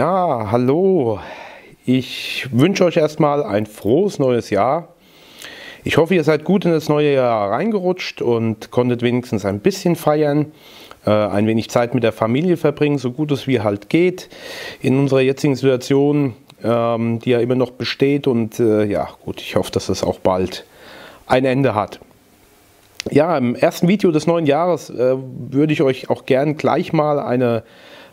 Ja, hallo. Ich wünsche euch erstmal ein frohes neues Jahr. Ich hoffe, ihr seid gut in das neue Jahr reingerutscht und konntet wenigstens ein bisschen feiern, ein wenig Zeit mit der Familie verbringen, so gut es wie halt geht, in unserer jetzigen Situation, die ja immer noch besteht. Und ja, gut, ich hoffe, dass es auch bald ein Ende hat. Ja, im ersten Video des neuen Jahres würde ich euch auch gern gleich mal eine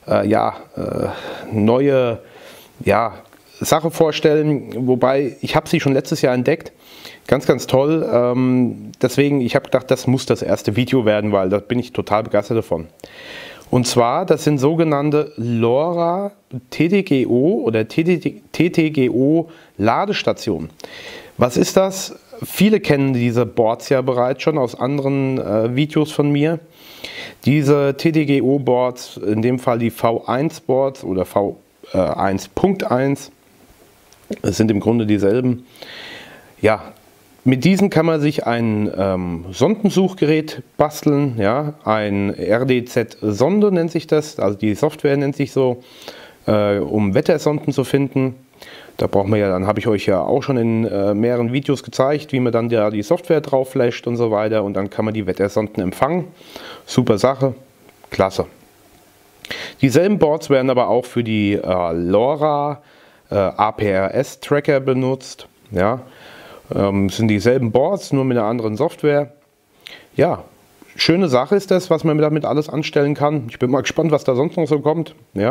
neue Sache vorstellen, wobei ich habe sie schon letztes Jahr entdeckt. Ganz, ganz toll. Deswegen, ich habe gedacht, das muss das erste Video werden, weil da bin ich total begeistert davon. Und zwar, das sind sogenannte LoRa TTGO oder TTGO Ladestationen. Was ist das? Viele kennen diese Boards ja bereits schon aus anderen Videos von mir. Diese TTGO-Boards, in dem Fall die V1-Boards oder V1.1, sind im Grunde dieselben. Ja, mit diesen kann man sich ein Sondensuchgerät basteln, ja, ein RDZ-Sonde nennt sich das, also die Software nennt sich so, um Wettersonden zu finden. Da braucht man ja, dann habe ich euch ja auch schon in mehreren Videos gezeigt, wie man dann ja die Software drauf flasht und so weiter, und dann kann man die Wettersonden empfangen. Super Sache, klasse. Dieselben Boards werden aber auch für die LoRa APRS-Tracker benutzt. Ja, sind dieselben Boards, nur mit einer anderen Software. Ja, schöne Sache ist das, was man damit alles anstellen kann. Ich bin mal gespannt, was da sonst noch so kommt. Ja.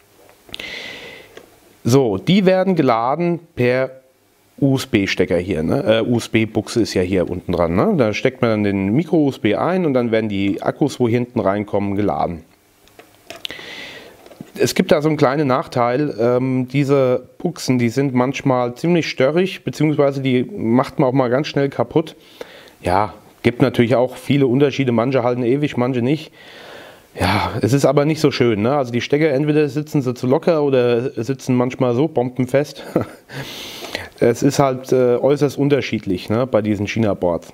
So, die werden geladen per USB-Stecker hier. Ne? USB-Buchse ist ja hier unten dran. Ne? Da steckt man dann den Micro-USB ein und dann werden die Akkus, wo hinten reinkommen, geladen. Es gibt da so einen kleinen Nachteil. Diese Buchsen, die sind manchmal ziemlich störrig, beziehungsweise die macht man auch mal ganz schnell kaputt. Ja, gibt natürlich auch viele Unterschiede. Manche halten ewig, manche nicht. Ja, es ist aber nicht so schön, ne? Also die Stecker, entweder sitzen sie zu locker oder sitzen manchmal so bombenfest. Es ist halt äußerst unterschiedlich, ne, bei diesen China-Boards.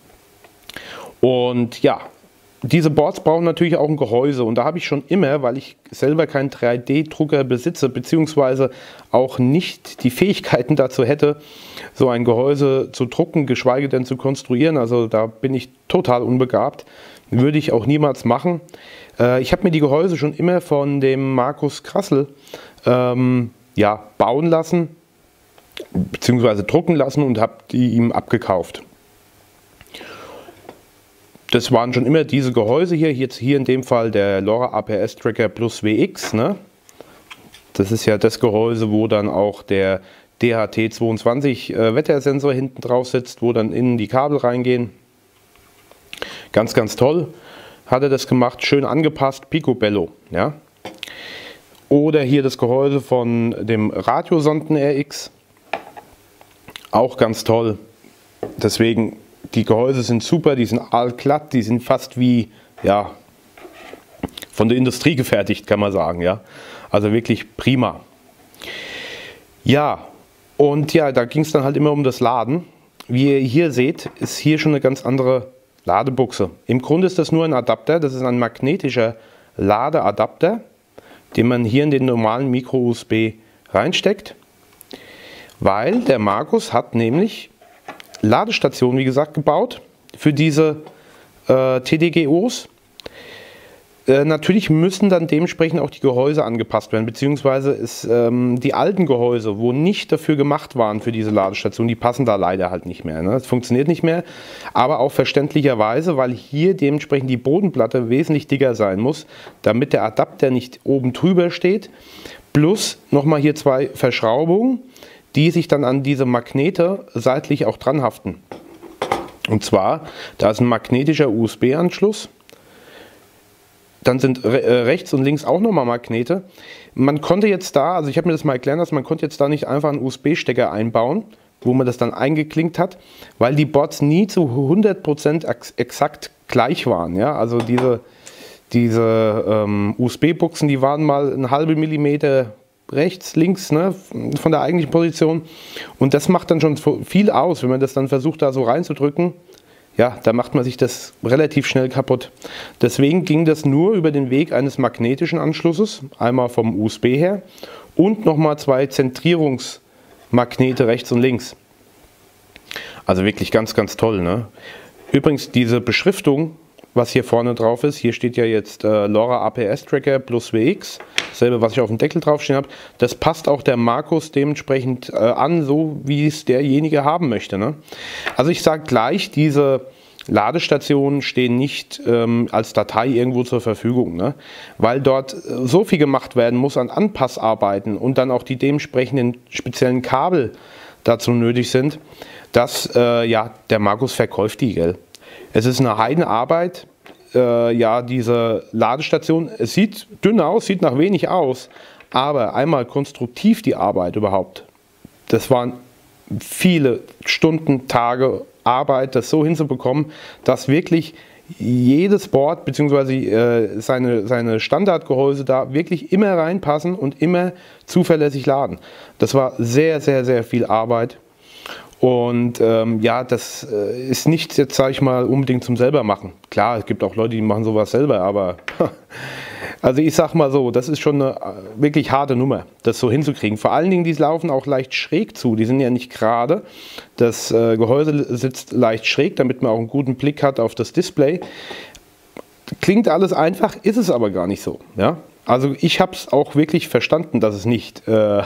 Und ja, diese Boards brauchen natürlich auch ein Gehäuse, und da habe ich schon immer, weil ich selber keinen 3D-Drucker besitze, beziehungsweise auch nicht die Fähigkeiten dazu hätte, so ein Gehäuse zu drucken, geschweige denn zu konstruieren. Also da bin ich total unbegabt. Würde ich auch niemals machen. Ich habe mir die Gehäuse schon immer von dem Markus Krassel bauen lassen, beziehungsweise drucken lassen, und habe die ihm abgekauft. Das waren schon immer diese Gehäuse hier, jetzt hier in dem Fall der LoRa APRS Tracker Plus WX. Ne? Das ist ja das Gehäuse, wo dann auch der DHT22 Wettersensor hinten drauf sitzt, wo dann innen die Kabel reingehen. Ganz, ganz toll hat er das gemacht, schön angepasst, picobello. Ja? Oder hier das Gehäuse von dem Radiosonden RX, auch ganz toll. Deswegen, die Gehäuse sind super, die sind allglatt, die sind fast wie, ja, von der Industrie gefertigt, kann man sagen. Ja? Also wirklich prima. Ja, und ja, da ging es dann halt immer um das Laden. Wie ihr hier seht, ist hier schon eine ganz andere Ladebuchse. Im Grunde ist das nur ein Adapter, das ist ein magnetischer Ladeadapter, den man hier in den normalen Micro-USB reinsteckt, weil der Markus hat nämlich Ladestationen, wie gesagt, gebaut für diese TTGOs. Natürlich müssen dann dementsprechend auch die Gehäuse angepasst werden, beziehungsweise die alten Gehäuse, wo nicht dafür gemacht waren für diese Ladestation, die passen da leider halt nicht mehr. Ne? Das funktioniert nicht mehr, aber auch verständlicherweise, weil hier dementsprechend die Bodenplatte wesentlich dicker sein muss, damit der Adapter nicht oben drüber steht. Plus nochmal hier zwei Verschraubungen, die sich dann an diese Magnete seitlich auch dran haften. Und zwar, da ist ein magnetischer USB-Anschluss. Dann sind rechts und links auch nochmal Magnete. Man konnte jetzt da, also ich habe mir das mal erklären lassen, man konnte jetzt da nicht einfach einen USB-Stecker einbauen, wo man das dann eingeklinkt hat, weil die Boards nie zu 100% exakt gleich waren. Ja? Also diese USB-Buchsen, die waren mal einen halben Millimeter rechts, links, ne, von der eigentlichen Position. Und das macht dann schon viel aus, wenn man das dann versucht, da so reinzudrücken. Ja, da macht man sich das relativ schnell kaputt. Deswegen ging das nur über den Weg eines magnetischen Anschlusses, einmal vom USB her und nochmal 2 Zentrierungsmagnete rechts und links. Also wirklich ganz, ganz toll, ne? Übrigens diese Beschriftung, was hier vorne drauf ist, hier steht ja jetzt LoRa APS Tracker plus WX, dasselbe, was ich auf dem Deckel draufstehen habe, das passt auch der Markus dementsprechend an, so wie es derjenige haben möchte, ne? Also ich sage gleich, diese Ladestationen stehen nicht als Datei irgendwo zur Verfügung, ne? Weil dort so viel gemacht werden muss an Anpassarbeiten und dann auch die dementsprechenden speziellen Kabel dazu nötig sind, dass ja, der Markus verkauft die, gell? Es ist eine Heidenarbeit, ja, diese Ladestation, es sieht dünn aus, sieht nach wenig aus, aber einmal konstruktiv die Arbeit überhaupt, das waren viele Stunden, Tage Arbeit, das so hinzubekommen, dass wirklich jedes Board bzw. seine Standardgehäuse da wirklich immer reinpassen und immer zuverlässig laden. Das war sehr, sehr, sehr viel Arbeit. Und ja, das ist nichts jetzt, sage ich mal, unbedingt zum selber machen. Klar, es gibt auch Leute, die machen sowas selber, aber also ich sag mal so, das ist schon eine wirklich harte Nummer, das so hinzukriegen. Vor allen Dingen, die laufen auch leicht schräg zu, die sind ja nicht gerade. Das Gehäuse sitzt leicht schräg, damit man auch einen guten Blick hat auf das Display. Klingt alles einfach, ist es aber gar nicht so, ja. Also ich habe es auch wirklich verstanden, dass es nicht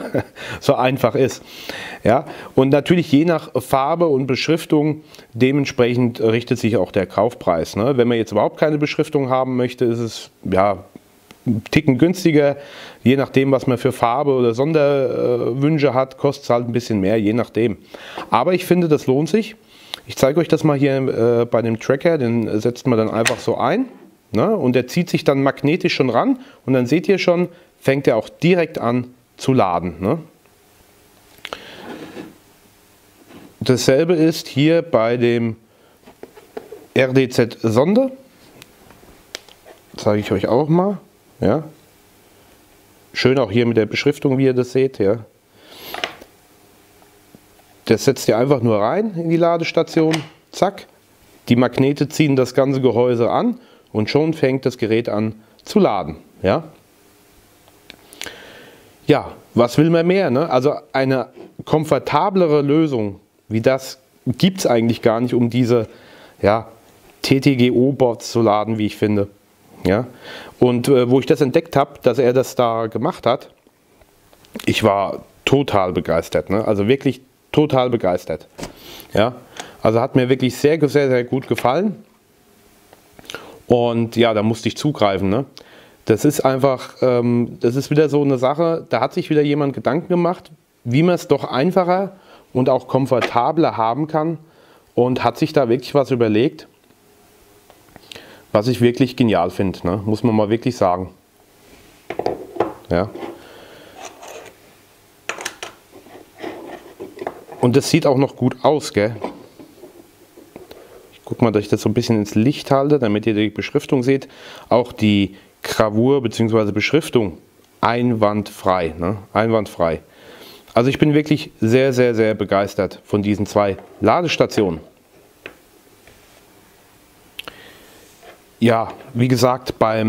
so einfach ist. Ja? Und natürlich je nach Farbe und Beschriftung, dementsprechend richtet sich auch der Kaufpreis. Ne? Wenn man jetzt überhaupt keine Beschriftung haben möchte, ist es ja einen Ticken günstiger. Je nachdem, was man für Farbe oder Sonderwünsche hat, kostet es halt ein bisschen mehr, je nachdem. Aber ich finde, das lohnt sich. Ich zeige euch das mal hier bei dem Tracker, den setzt man dann einfach so ein. Ne? Und der zieht sich dann magnetisch schon ran und dann seht ihr schon, fängt er auch direkt an zu laden. Ne? Dasselbe ist hier bei dem RDZ-Sonde. Zeige ich euch auch mal. Ja? Schön auch hier mit der Beschriftung, wie ihr das seht. Ja? Das setzt ihr einfach nur rein in die Ladestation. Zack. Die Magnete ziehen das ganze Gehäuse an. Und schon fängt das Gerät an zu laden. Ja, ja, was will man mehr? Ne? Also eine komfortablere Lösung wie das gibt es eigentlich gar nicht, um diese ja, TTGO-Boards zu laden, wie ich finde. Ja? Und wo ich das entdeckt habe, dass er das da gemacht hat, ich war total begeistert. Ne? Also wirklich total begeistert. Ja? Also hat mir wirklich sehr, sehr, sehr gut gefallen. Und ja, da musste ich zugreifen. Ne? Das ist einfach, das ist wieder so eine Sache, da hat sich wieder jemand Gedanken gemacht, wie man es doch einfacher und auch komfortabler haben kann und hat sich da wirklich was überlegt, was ich wirklich genial finde, ne? Muss man mal wirklich sagen. Ja. Und das sieht auch noch gut aus, gell? Guck mal, dass ich das so ein bisschen ins Licht halte, damit ihr die Beschriftung seht. Auch die Gravur bzw. Beschriftung einwandfrei. Ne? Einwandfrei. Also ich bin wirklich sehr, sehr, sehr begeistert von diesen 2 Ladestationen. Ja, wie gesagt, bei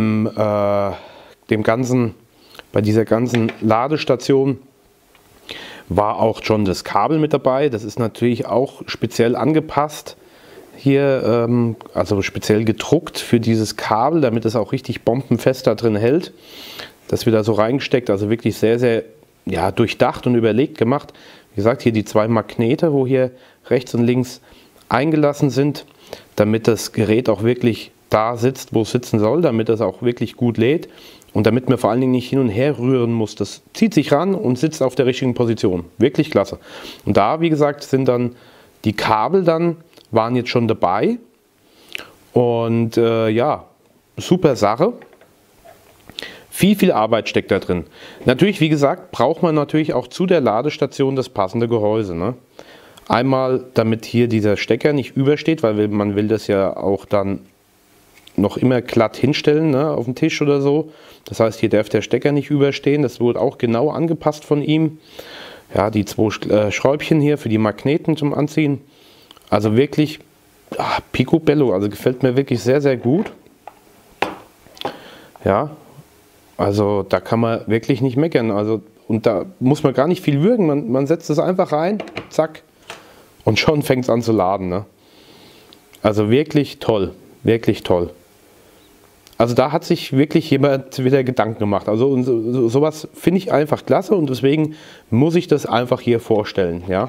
dieser ganzen Ladestation war auch schon das Kabel mit dabei. Das ist natürlich auch speziell angepasst. Hier, also speziell gedruckt für dieses Kabel, damit es auch richtig bombenfest da drin hält. Das wird da so reingesteckt, also wirklich sehr, sehr ja, durchdacht und überlegt gemacht. Wie gesagt, hier die 2 Magnete, wo hier rechts und links eingelassen sind, damit das Gerät auch wirklich da sitzt, wo es sitzen soll, damit das auch wirklich gut lädt und damit man vor allen Dingen nicht hin und her rühren muss. Das zieht sich ran und sitzt auf der richtigen Position. Wirklich klasse. Und da, wie gesagt, sind dann die Kabel waren jetzt schon dabei und ja, super Sache. Viel Arbeit steckt da drin. Natürlich, wie gesagt, braucht man natürlich auch zu der Ladestation das passende Gehäuse. Ne? Einmal, damit hier dieser Stecker nicht übersteht, weil man will das ja auch dann noch immer glatt hinstellen, ne, auf den Tisch oder so. Das heißt, hier darf der Stecker nicht überstehen. Das wurde auch genau angepasst von ihm. Ja, die 2 Schräubchen hier für die Magneten zum Anziehen. Also wirklich picobello, also gefällt mir wirklich sehr, sehr gut. Ja, also da kann man wirklich nicht meckern. Also Und da muss man gar nicht viel würgen, man setzt es einfach rein, zack, und schon fängt es an zu laden. Ne? Also wirklich toll, wirklich toll. Also da hat sich wirklich jemand wieder Gedanken gemacht. Also sowas finde ich einfach klasse und deswegen muss ich das einfach hier vorstellen. Ja?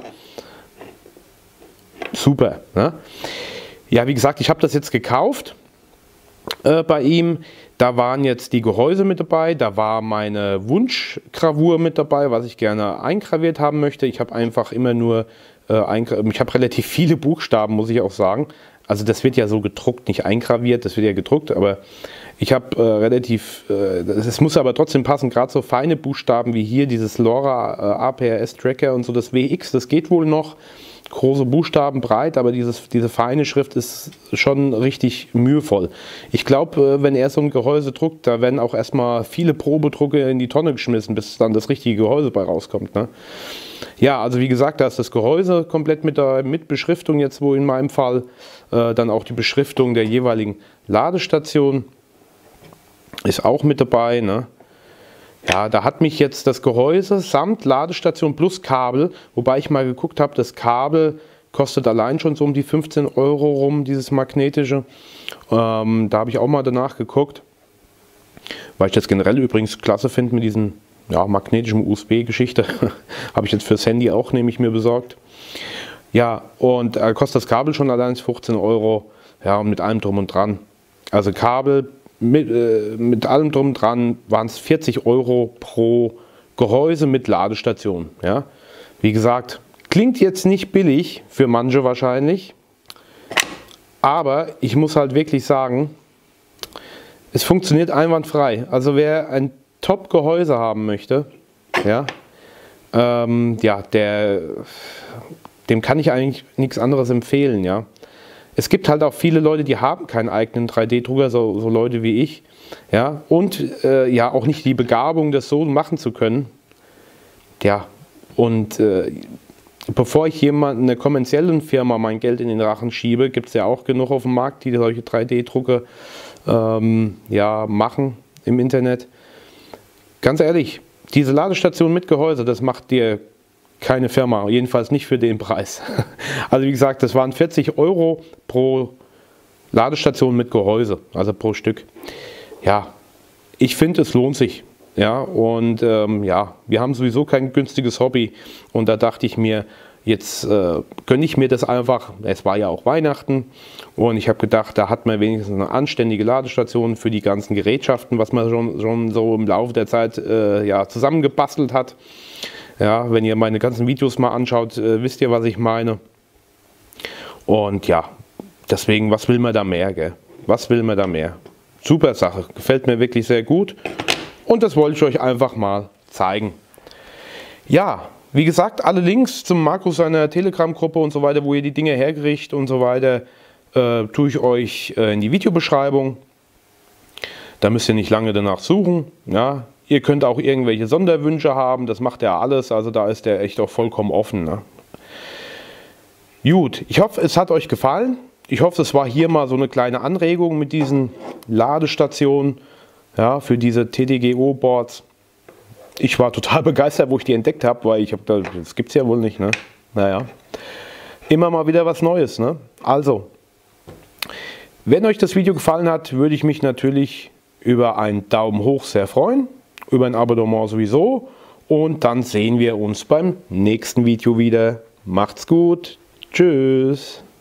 Super. Ne? Ja, wie gesagt, ich habe das jetzt gekauft bei ihm. Da waren jetzt die Gehäuse mit dabei, da war meine Wunschgravur mit dabei, was ich gerne eingraviert haben möchte. Ich habe einfach immer nur, ich habe relativ viele Buchstaben, muss ich auch sagen. Also das wird ja so gedruckt, nicht eingraviert, das wird ja gedruckt, aber ich habe es muss aber trotzdem passen, gerade so feine Buchstaben wie hier, dieses LoRa APRS Tracker und so, das WX, das geht wohl noch. Große Buchstaben, breit, aber diese feine Schrift ist schon richtig mühevoll. Ich glaube, wenn er so ein Gehäuse druckt, da werden auch erstmal viele Probedrucke in die Tonne geschmissen, bis dann das richtige Gehäuse bei rauskommt. Ne? Ja, also wie gesagt, da ist das Gehäuse komplett mit Beschriftung jetzt, wo in meinem Fall dann auch die Beschriftung der jeweiligen Ladestation ist auch mit dabei. Ne? Ja, da hat mich jetzt das Gehäuse samt Ladestation plus Kabel, wobei ich mal geguckt habe, das Kabel kostet allein schon so um die 15 Euro rum, dieses magnetische. Da habe ich auch mal danach geguckt, weil ich das generell übrigens klasse finde mit diesen magnetischen USB-Geschichte. Habe ich jetzt fürs Handy auch, nehme ich mir besorgt. Ja, und kostet das Kabel schon allein 15 Euro, ja, und mit allem drum und dran. Also Kabel, mit allem drum dran waren es 40 Euro pro Gehäuse mit Ladestation. Ja? Wie gesagt, klingt jetzt nicht billig für manche wahrscheinlich, aber ich muss halt wirklich sagen, es funktioniert einwandfrei. Also wer ein Top-Gehäuse haben möchte, ja, dem kann ich eigentlich nichts anderes empfehlen. Ja? Es gibt halt auch viele Leute, die haben keinen eigenen 3D-Drucker, so Leute wie ich, ja, und auch nicht die Begabung, das so machen zu können. Ja, und bevor ich jemanden, einer kommerziellen Firma, mein Geld in den Rachen schiebe, gibt es ja auch genug auf dem Markt, die solche 3D-Drucker machen im Internet. Ganz ehrlich, diese Ladestation mit Gehäuse, das macht dir keine Firma, jedenfalls nicht für den Preis. Also wie gesagt, das waren 40 Euro pro Ladestation mit Gehäuse, also pro Stück. Ja, ich finde, es lohnt sich. Ja, und wir haben sowieso kein günstiges Hobby und da dachte ich mir, jetzt gönne ich mir das einfach. Es war ja auch Weihnachten und ich habe gedacht, da hat man wenigstens eine anständige Ladestation für die ganzen Gerätschaften, was man schon so im Laufe der Zeit zusammengebastelt hat. Ja, wenn ihr meine ganzen Videos mal anschaut, wisst ihr, was ich meine. Und ja, deswegen, was will man da mehr, gell? Was will man da mehr? Super Sache, gefällt mir wirklich sehr gut. Und das wollte ich euch einfach mal zeigen. Ja, wie gesagt, alle Links zum Markus seiner Telegram-Gruppe und so weiter, wo ihr die Dinge herkriegt und so weiter, tue ich euch in die Videobeschreibung. Da müsst ihr nicht lange danach suchen. Ja. Ihr könnt auch irgendwelche Sonderwünsche haben, das macht er alles, also da ist er echt auch vollkommen offen. Ne? Gut, ich hoffe, es hat euch gefallen. Ich hoffe, es war hier mal so eine kleine Anregung mit diesen Ladestationen, ja, für diese TTGO-Boards. Ich war total begeistert, wo ich die entdeckt habe, weil ich habe gedacht, das gibt es ja wohl nicht. Ne? Naja, immer mal wieder was Neues. Ne? Also, wenn euch das Video gefallen hat, würde ich mich natürlich über einen Daumen hoch sehr freuen. Über ein Abonnement sowieso und dann sehen wir uns beim nächsten Video wieder. Macht's gut. Tschüss.